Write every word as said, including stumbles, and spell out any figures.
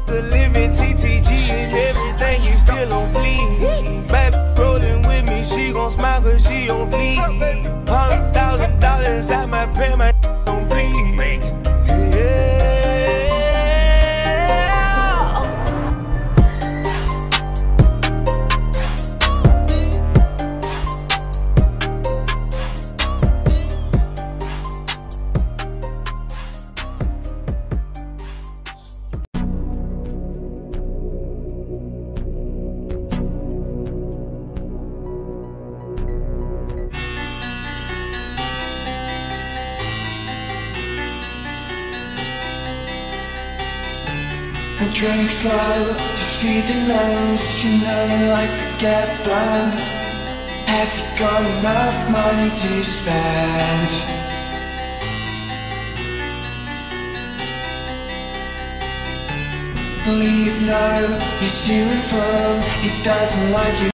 living T T G and everything is still on fleek. Baby rolling with me, she gon' smile cause she on fleek. Hundred thousand dollars at my pay, my on bleed. I drink slow to feed the nose. You know he likes to get blown. Has he got enough money to spend? Leave no, he's to and fro. He doesn't like you.